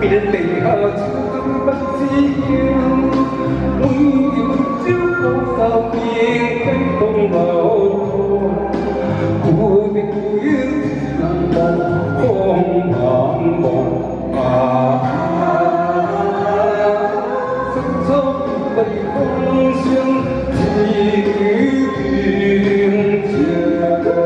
别离下千不知曉，每要朝保守變飛動流，故地故要能望空眼望深秋為風霜自斷腸。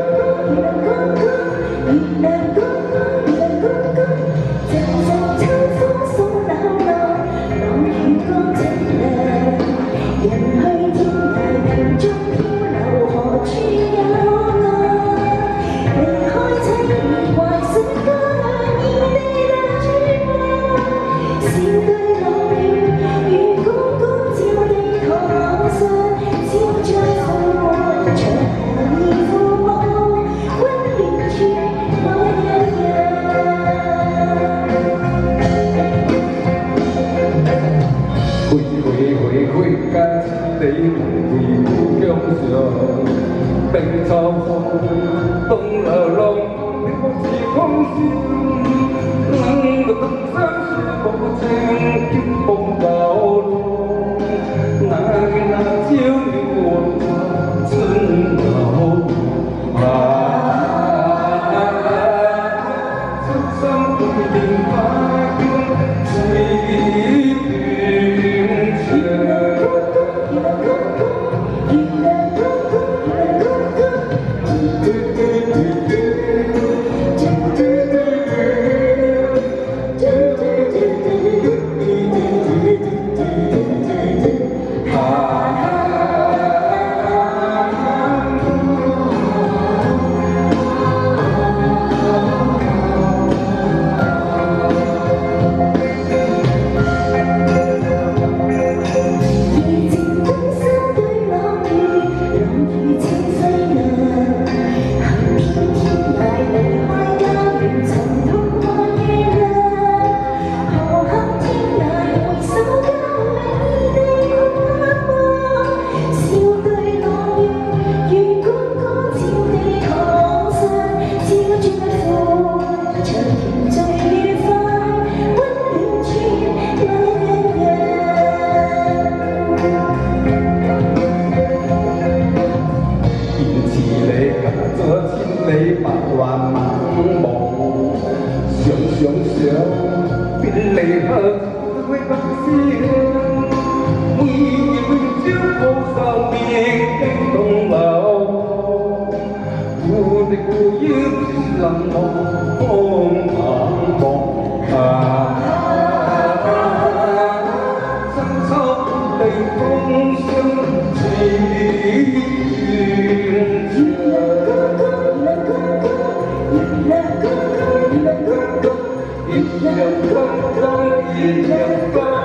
回家千里為故鄉上，冰秋風，東流浪，你我似風笑，能夠登山雪保證經風流浪，那朝了春流出心對面花間似斷腸。 你百萬茫茫，想，別離後會不知曉。每朝保守別經動流，故地故要能望空眼望深秋地風霜似斷腸。 一樣光，一樣光。